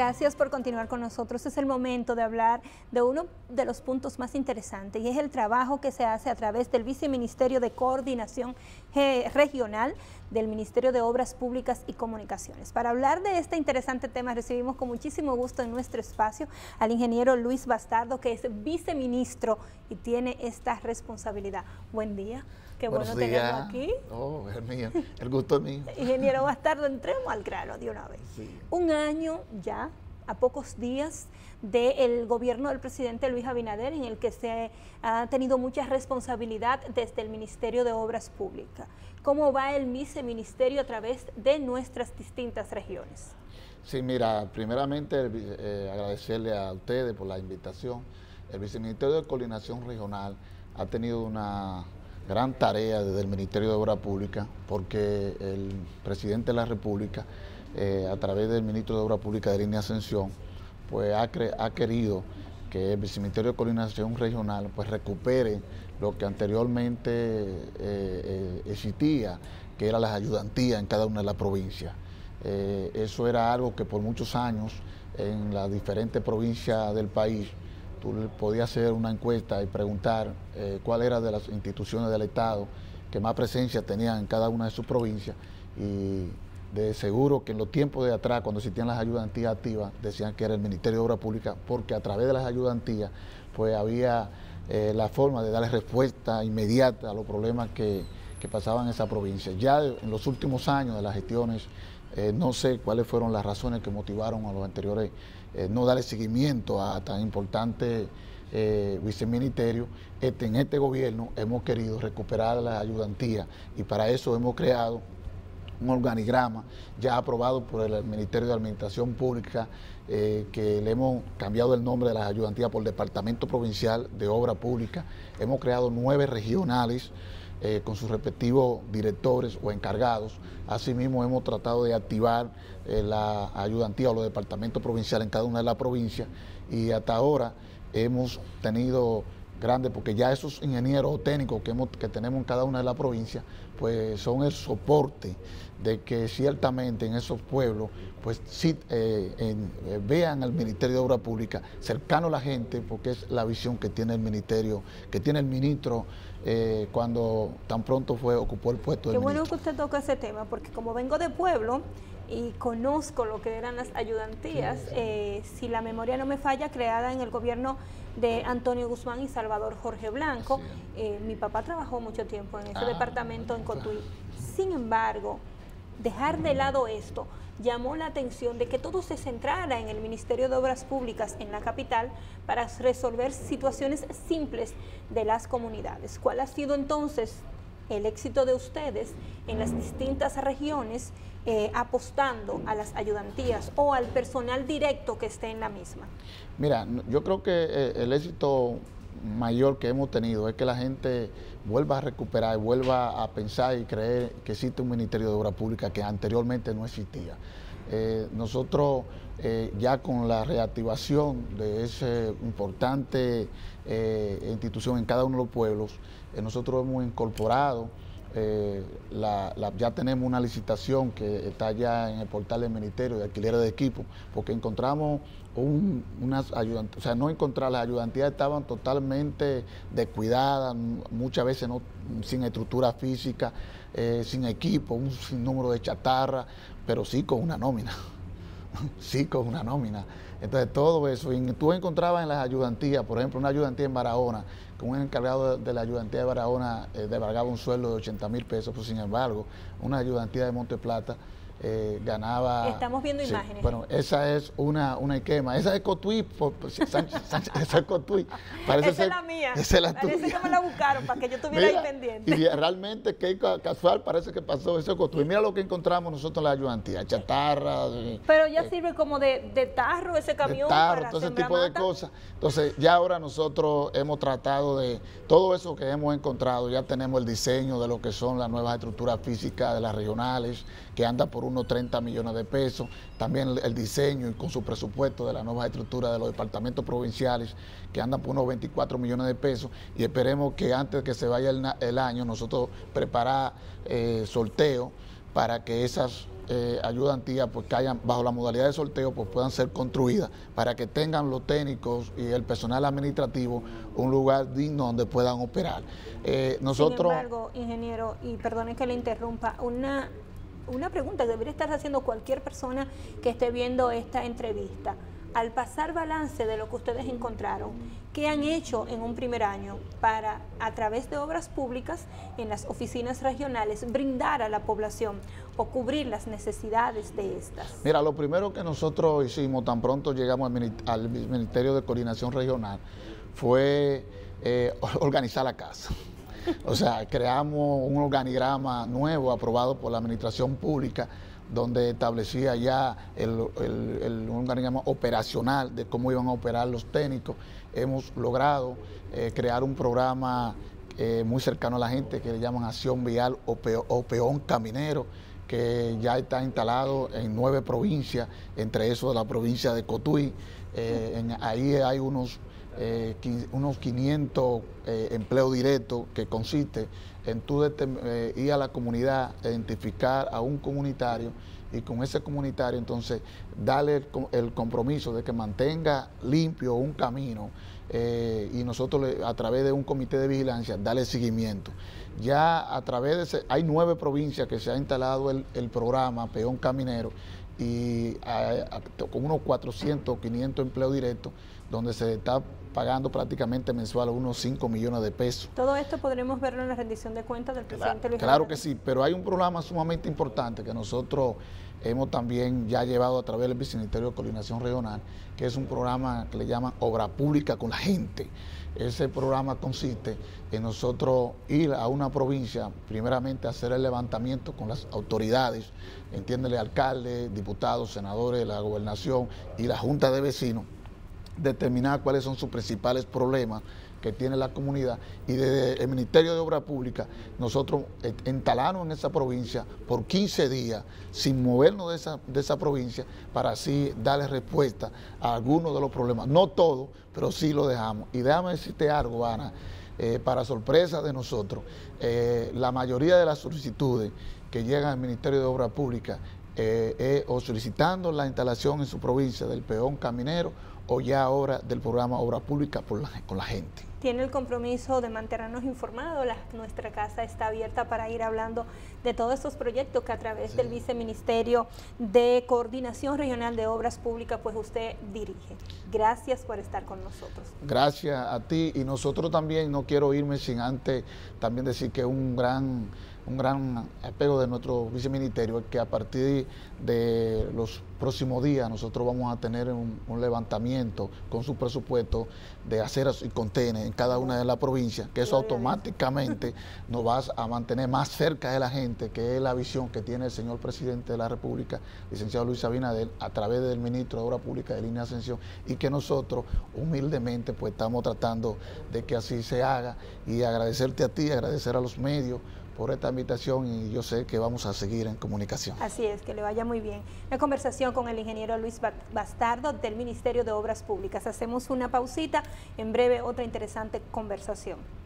Gracias por continuar con nosotros. Es el momento de hablar de uno de los puntos más interesantes y es el trabajo que se hace a través del Viceministerio de Coordinación Regional del Ministerio de Obras Públicas y Comunicaciones. Para hablar de este interesante tema recibimos con muchísimo gusto en nuestro espacio al ingeniero Luis Bastardo, que es viceministro y tiene esta responsabilidad. Buen día. Qué bueno tenerlo aquí. Oh, es mío. El gusto es mío. Ingeniero Bastardo, entremos al grano de una vez. Sí. Un año ya, a pocos días del gobierno del presidente Luis Abinader, en el que se ha tenido mucha responsabilidad desde el Ministerio de Obras Públicas. ¿Cómo va el viceministerio a través de nuestras distintas regiones? Sí, mira, primeramente agradecerle a ustedes por la invitación. El Viceministerio de Coordinación Regional ha tenido una gran tarea desde el Ministerio de Obras Públicas, porque el presidente de la República, a través del ministro de Obras Públicas, Denis Ascensión, pues ha querido que el Viceministerio de Coordinación Regional pues recupere lo que anteriormente existía, que eran las ayudantías en cada una de las provincias. Eso era algo que por muchos años en las diferentes provincias del país tú podías hacer una encuesta y preguntar cuál era de las instituciones del Estado que más presencia tenían en cada una de sus provincias, y de seguro que en los tiempos de atrás, cuando existían las ayudantías activas, decían que era el Ministerio de Obras Públicas, porque a través de las ayudantías pues había la forma de darle respuesta inmediata a los problemas que pasaban en esa provincia. Ya en los últimos años de las gestiones, no sé cuáles fueron las razones que motivaron a los anteriores no darle seguimiento a tan importante viceministerio. En este gobierno hemos querido recuperar las ayudantías y para eso hemos creado un organigrama ya aprobado por el Ministerio de Administración Pública, que le hemos cambiado el nombre de las ayudantías por Departamento Provincial de Obra Pública. Hemos creado 9 regionales con sus respectivos directores o encargados. Asimismo, hemos tratado de activar la ayudantía o los departamentos provinciales en cada una de las provincias, y hasta ahora hemos tenido grandes, porque ya esos ingenieros o técnicos que tenemos en cada una de las provincias, pues son el soporte de que ciertamente en esos pueblos, pues sí vean al Ministerio de Obras Públicas cercano a la gente, porque es la visión que tiene el ministerio, que tiene el ministro cuando tan pronto ocupó el puesto del ministro. Qué bueno que usted toca ese tema, porque como vengo de pueblo y conozco lo que eran las ayudantías, si la memoria no me falla, creada en el gobierno de Antonio Guzmán y Salvador Jorge Blanco. Mi papá trabajó mucho tiempo en ese departamento en Cotuí. Sin embargo, dejar de lado esto llamó la atención de que todo se centrara en el Ministerio de Obras Públicas en la capital para resolver situaciones simples de las comunidades. ¿Cuál ha sido entonces el éxito de ustedes en las distintas regiones apostando a las ayudantías o al personal directo que esté en la misma? Mira, yo creo que el éxito mayor que hemos tenido es que la gente vuelva a recuperar, vuelva a pensar y creer que existe un Ministerio de Obras Públicas que anteriormente no existía. Nosotros ya con la reactivación de esa importante institución en cada uno de los pueblos, nosotros hemos incorporado, ya tenemos una licitación que está ya en el portal del Ministerio de Alquileres de Equipo, porque encontramos unas ayudantías, o sea, no encontrar, las ayudantías estaban totalmente descuidadas, muchas veces sin estructura física, sin equipo, un sinnúmero de chatarra, pero sí con una nómina. Sí, con una nómina. Entonces todo eso, y tú encontrabas en las ayudantías, por ejemplo, una ayudantía en Barahona, con un encargado de la ayudantía de Barahona devalgaba un sueldo de 80,000 pesos, pues sin embargo, una ayudantía de Monte Plata ganaba... Estamos viendo imágenes. Bueno, esa es una esquema, esa es Cotuí, Sánchez, esa es Cotuí. Esa es la mía. Esa es la tuya. Parece que me la buscaron para que yo estuviera ahí pendiente. Y realmente, qué casual parece que pasó eso Cotuí. Mira lo que encontramos nosotros en la ayudantía, chatarra. Pero ya sirve como de tarro ese camión. De tarro, para todo ese sembrar tipo de mata. cosas. Entonces, ya ahora nosotros hemos tratado de todo eso que hemos encontrado, ya tenemos el diseño de lo que son las nuevas estructuras físicas de las regionales, que anda por unos 30 millones de pesos, también el diseño y con su presupuesto de la nueva estructura de los departamentos provinciales, que andan por unos 24 millones de pesos, y esperemos que antes de que se vaya el año nosotros preparar sorteo para que esas ayudantías pues que hayan bajo la modalidad de sorteo pues puedan ser construidas para que tengan los técnicos y el personal administrativo un lugar digno donde puedan operar. Nosotros... Sin embargo, ingeniero, y perdone que le interrumpa, una pregunta que debería estar haciendo cualquier persona que esté viendo esta entrevista. Al pasar balance de lo que ustedes encontraron, ¿qué han hecho en un primer año para, a través de obras públicas en las oficinas regionales, brindar a la población o cubrir las necesidades de estas? Mira, lo primero que nosotros hicimos tan pronto llegamos al Ministerio de Coordinación Regional fue organizar la casa. O sea, creamos un organigrama nuevo aprobado por la Administración Pública donde establecía ya el organigrama operacional de cómo iban a operar los técnicos. Hemos logrado crear un programa muy cercano a la gente que le llaman Acción Vial o Peón Caminero, que ya está instalado en 9 provincias, entre eso la provincia de Cotuí. Ahí hay unos 500 empleos directos que consiste en tú ir a la comunidad, identificar a un comunitario y con ese comunitario entonces darle el compromiso de que mantenga limpio un camino y nosotros a través de un comité de vigilancia darle seguimiento. Ya a través de hay 9 provincias que se ha instalado el programa Peón Caminero y con unos 400 o 500 empleos directos donde se está pagando prácticamente mensual unos 5 millones de pesos. Todo esto podremos verlo en la rendición de cuentas del presidente Luis Claro Abinader. que sí, pero hay un programa sumamente importante que nosotros hemos también ya llevado a través del Viceministerio de Coordinación Regional, que es un programa que le llaman Obra Pública con la Gente. Ese programa consiste en nosotros ir a una provincia, primeramente hacer el levantamiento con las autoridades, entiéndele, alcaldes, diputados, senadores, la gobernación y la Junta de Vecinos, determinar cuáles son sus principales problemas que tiene la comunidad y desde el Ministerio de Obras Públicas nosotros instalamos en esa provincia por 15 días sin movernos de esa provincia para así darle respuesta a algunos de los problemas, no todos, pero sí lo dejamos. Y déjame decirte algo, Ana, para sorpresa de nosotros, la mayoría de las solicitudes que llegan al Ministerio de Obras Públicas o solicitando la instalación en su provincia del peón caminero o ya ahora del programa Obra Pública con la Gente. Tiene el compromiso de mantenernos informados. Nuestra casa está abierta para ir hablando de todos estos proyectos que a través del Viceministerio de Coordinación Regional de Obras Públicas pues usted dirige. Gracias por estar con nosotros. Gracias a ti y nosotros también, no quiero irme sin antes también decir que un gran apego de nuestro viceministerio es que a partir de los próximos días nosotros vamos a tener un levantamiento con su presupuesto de aceras y contenes en cada una de las provincias, que eso automáticamente nos va a mantener más cerca de la gente, que es la visión que tiene el señor presidente de la República, licenciado Luis Abinader, a través del ministro de Obras Públicas de Línea Ascensión, y que nosotros humildemente pues estamos tratando de que así se haga, y agradecerte a ti, agradecer a los medios por esta invitación y yo sé que vamos a seguir en comunicación. Así es, que le vaya muy bien. La conversación con el ingeniero Luis Bastardo del Ministerio de Obras Públicas. Hacemos una pausita, en breve otra interesante conversación.